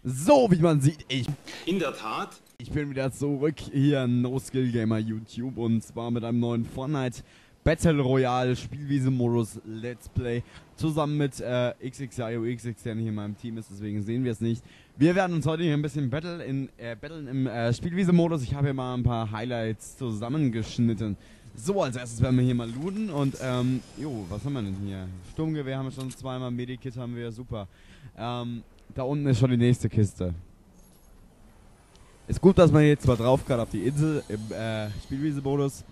So, wie man sieht, In der Tat. ich bin wieder zurück hier in No Skill Gamer YouTube und zwar mit einem neuen Fortnite Battle Royale Spielwiese-Modus Let's Play zusammen mit XXIOX, der nicht in meinem Team ist, deswegen sehen wir es nicht. Wir werden uns heute hier ein bisschen battlen im Spielwiese-Modus. Ich habe hier mal ein paar Highlights zusammengeschnitten. So, als erstes werden wir hier mal looten und was haben wir denn hier? Sturmgewehr haben wir schon zweimal, Medikit haben wir, super. Da unten ist schon die nächste Kiste. Ist gut, dass man jetzt zwar drauf kann auf die Insel im Spielwiese-Modus,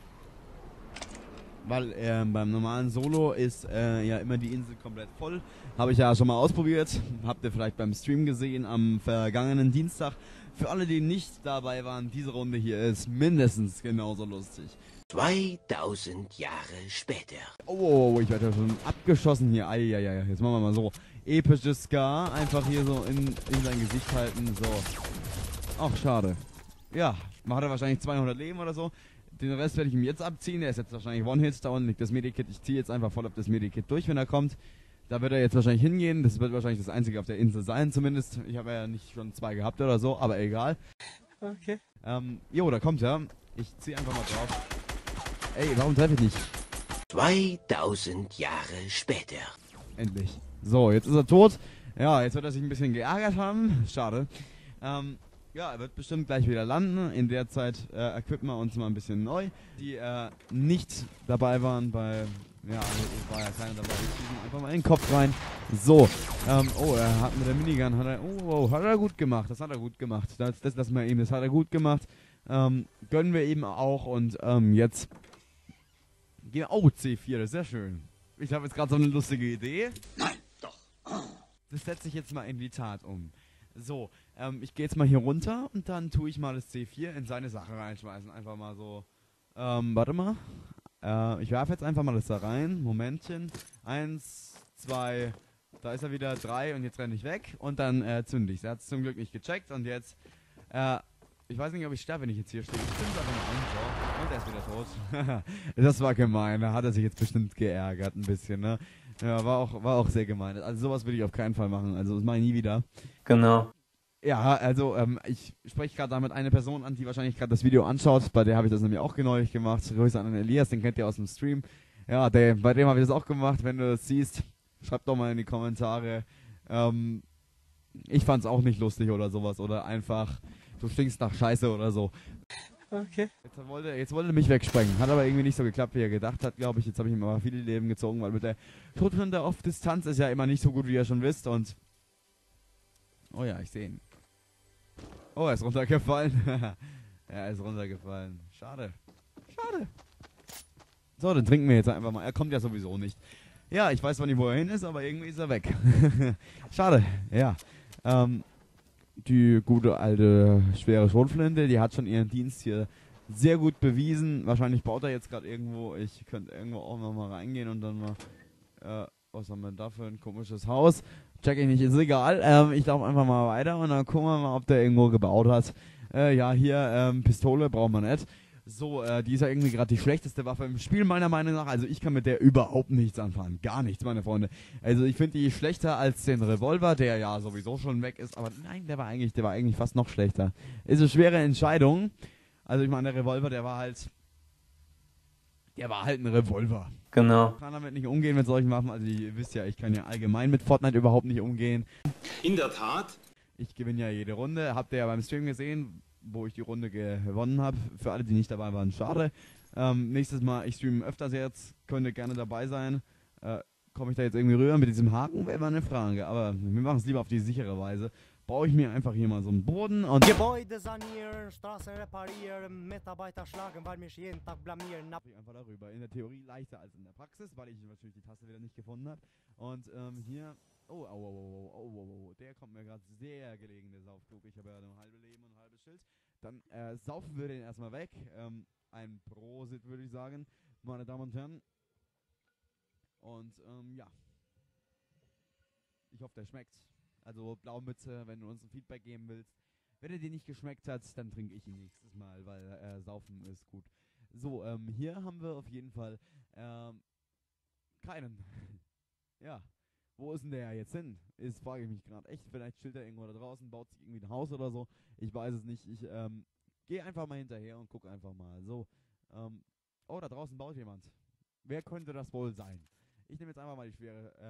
weil beim normalen Solo ist ja immer die Insel komplett voll. Habe ich ja schon mal ausprobiert. Habt ihr vielleicht beim Stream gesehen am vergangenen Dienstag. Für alle, die nicht dabei waren, diese Runde hier ist mindestens genauso lustig. 2000 Jahre später. Oh, ich werde ja schon abgeschossen hier. Eieiei, jetzt machen wir mal so. Episches Scar, einfach hier so in sein Gesicht halten. So. Ach, schade. Ja, man hatte wahrscheinlich 200 Leben oder so. Den Rest werde ich ihm jetzt abziehen. Er ist jetzt wahrscheinlich One-Hit. Da unten liegt das Medikit. Ich ziehe jetzt einfach voll auf das Medikit durch, wenn er kommt. Da wird er jetzt wahrscheinlich hingehen. Das wird wahrscheinlich das einzige auf der Insel sein, zumindest. Ich habe ja nicht schon 2 gehabt oder so, aber egal. Okay. Da kommt er. Ich ziehe einfach mal drauf. Ey, warum treffe ich nicht? 2000 Jahre später. Endlich. So, jetzt ist er tot. Ja, jetzt wird er sich ein bisschen geärgert haben. Schade. Ja, er wird bestimmt gleich wieder landen. In der Zeit equippen wir uns mal ein bisschen neu. Die nicht dabei waren bei... Ja, war ja keiner dabei. Wir schießen einfach mal in den Kopf rein. So. Er hat mit der Minigun... hat er gut gemacht. Das hat er gut gemacht. Das lassen wir ihm. Das hat er gut gemacht. Gönnen wir ihm auch. Und jetzt... C4, das ist sehr schön. Ich habe jetzt gerade so eine lustige Idee. Nein, doch. Das setze ich jetzt mal in die Tat um. So, ich gehe jetzt mal hier runter und dann tue ich mal das C4 in seine Sache reinschmeißen. Einfach mal so, warte mal. Ich werfe jetzt einfach mal das da rein. Momentchen. 1, 2, da ist er wieder, 3 und jetzt renne ich weg. Und dann zünde ich. Er hat es zum Glück nicht gecheckt und jetzt, ich weiß nicht, ob ich sterbe, wenn ich jetzt hier stehe. Ich zünde einfach mal an, so. Und er ist wieder tot. Das war gemein, da hat er sich jetzt bestimmt geärgert ein bisschen, ne? Ja, war auch sehr gemein. Also sowas will ich auf keinen Fall machen. Also das mache ich nie wieder. Genau. Ja, also ich spreche gerade damit eine Person an, die wahrscheinlich gerade das Video anschaut. Bei der habe ich das nämlich auch neulich gemacht. Grüße an den Elias, den kennt ihr aus dem Stream. Ja, bei dem habe ich das auch gemacht. Wenn du das siehst, schreib doch mal in die Kommentare. Ich fand's auch nicht lustig oder sowas. Oder einfach, du stinkst nach Scheiße oder so. Okay. Jetzt wollte er mich wegsprengen. Hat aber irgendwie nicht so geklappt, wie er gedacht hat, glaube ich. Jetzt habe ich ihm aber viele Leben gezogen, weil mit der Todhunde auf Distanz ist ja immer nicht so gut, wie ihr schon wisst. Und oh ja, ich sehe ihn. Oh, er ist runtergefallen. Ja, er ist runtergefallen. Schade. Schade. So, dann trinken wir jetzt einfach mal. Er kommt ja sowieso nicht. Ja, ich weiß zwar nicht, wo er hin ist, aber irgendwie ist er weg. Schade. Ja. Die gute alte schwere Schrotflinte, die hat schon ihren Dienst hier sehr gut bewiesen. Wahrscheinlich baut er jetzt gerade irgendwo. Ich könnte irgendwo auch nochmal reingehen und dann mal... was haben wir da für ein komisches Haus? Check ich nicht, ist egal. Ich laufe einfach mal weiter und dann gucken wir mal, ob der irgendwo gebaut hat. Ja, hier, Pistole braucht man nicht. So, die ist ja irgendwie gerade die schlechteste Waffe im Spiel, meiner Meinung nach. Also ich kann mit der überhaupt nichts anfangen. Gar nichts, meine Freunde. Also ich finde die schlechter als den Revolver, der ja sowieso schon weg ist. Aber nein, der war eigentlich fast noch schlechter. Ist eine schwere Entscheidung. Also ich meine, der Revolver, der war halt ein Revolver. Genau. Ich kann damit nicht umgehen mit solchen Waffen. Also ihr wisst ja, ich kann ja allgemein mit Fortnite überhaupt nicht umgehen. In der Tat. Ich gewinne ja jede Runde. Habt ihr ja beim Stream gesehen, wo ich die Runde gewonnen habe. Für alle, die nicht dabei waren, schade. Nächstes Mal, ich streame öfters jetzt. Könnt ihr gerne dabei sein. Komme ich da jetzt irgendwie rüber mit diesem Haken? Wäre mal eine Frage. Aber wir machen es lieber auf die sichere Weise. Baue ich mir einfach hier mal so einen Boden und... Gebäude sanieren, Straßen reparieren, Mitarbeiter schlagen, weil mich jeden Tag blamieren. Einfach darüber. In der Theorie leichter als in der Praxis, weil ich natürlich die Taste wieder nicht gefunden habe. Und hier... Oh, der kommt mir gerade sehr gelegen, der Saufklug. Ich habe ja ein halbes Leben und ein halbes Schild. Dann saufen wir den erstmal weg. Ein Prosit, würde ich sagen, meine Damen und Herren. Und ja. Ich hoffe, der schmeckt. Also Blaumütze, wenn du uns ein Feedback geben willst. Wenn er dir nicht geschmeckt hat, dann trinke ich ihn nächstes Mal, weil saufen ist gut. So, hier haben wir auf jeden Fall keinen. Ja. Wo ist denn der jetzt hin? Ist, frage ich mich gerade echt. Vielleicht chillt er irgendwo da draußen, baut sich irgendwie ein Haus oder so. Ich weiß es nicht. Ich gehe einfach mal hinterher und guck einfach mal. So, oh, da draußen baut jemand. Wer könnte das wohl sein? Ich nehme jetzt einfach mal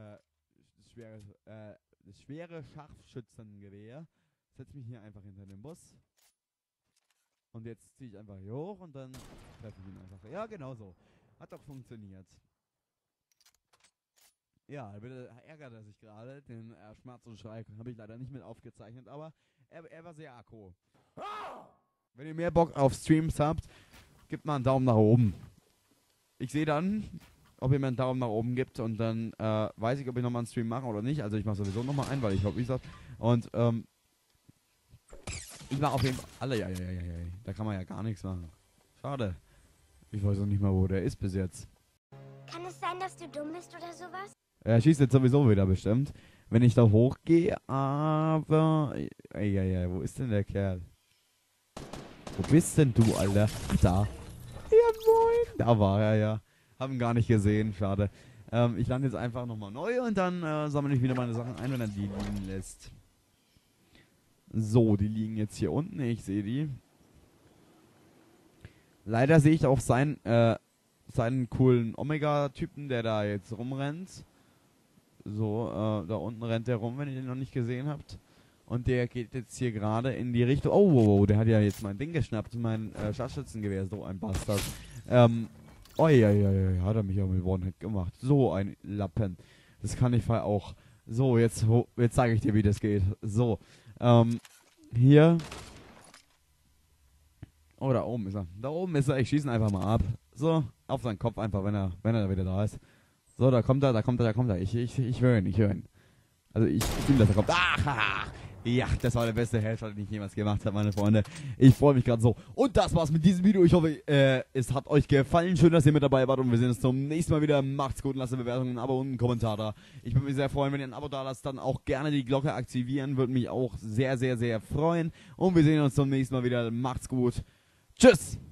das schwere Scharfschützengewehr. Setze mich hier einfach hinter den Bus. Und jetzt ziehe ich einfach hier hoch und dann treffe ich ihn einfach. Ja, genau so. Hat doch funktioniert. Ja, bitte ärgert er sich gerade. Den Schmerz und Schrei habe ich leider nicht mit aufgezeichnet, aber er war sehr aggro. Wenn ihr mehr Bock auf Streams habt, gebt mal einen Daumen nach oben. Ich sehe dann, ob ihr mir einen Daumen nach oben gibt und dann weiß ich, ob ich nochmal einen Stream mache oder nicht. Also ich mache sowieso nochmal einen, weil ich hoffe, ich sag. Und ich war auf jeden Fall... Da kann man ja gar nichts machen. Schade. Ich weiß auch nicht mal, wo der ist bis jetzt. Kann es sein, dass du dumm bist oder sowas? Er schießt jetzt sowieso wieder bestimmt. Wenn ich da hochgehe, aber... Wo ist denn der Kerl? Wo bist denn du, Alter? Ach, da. Ja, moin. Da war er ja. Haben gar nicht gesehen, schade. Ich lande jetzt einfach nochmal neu und dann sammle ich wieder meine Sachen ein, wenn er die liegen lässt. So, die liegen jetzt hier unten. Ich sehe die. Leider sehe ich auch seinen coolen Omega-Typen, der da jetzt rumrennt. So, da unten rennt der rum, wenn ihr den noch nicht gesehen habt. Und der geht jetzt hier gerade in die Richtung... Oh, der hat ja jetzt mein Ding geschnappt, mein Scharfschützengewehr, so ein Bastard. Hat er mich ja mit One-Hit gemacht. So ein Lappen. Das kann ich auch. So, jetzt zeige ich dir, wie das geht. So, hier. Oh, da oben ist er. Da oben ist er. Ich schieße ihn einfach mal ab. So, auf seinen Kopf einfach, wenn er wieder da ist. So, da kommt er. Ich höre ihn. Also ich fühle, dass er kommt. Ja, das war der beste Headshot, den ich jemals gemacht habe, meine Freunde. Ich freue mich gerade so. Und das war's mit diesem Video. Ich hoffe, es hat euch gefallen. Schön, dass ihr mit dabei wart und wir sehen uns zum nächsten Mal wieder. Macht's gut, lasst eine Bewertung, ein Abo und einen Kommentar da. Ich würde mich sehr freuen, wenn ihr ein Abo da lasst, dann auch gerne die Glocke aktivieren. Würde mich auch sehr, sehr, sehr freuen. Und wir sehen uns zum nächsten Mal wieder. Macht's gut. Tschüss!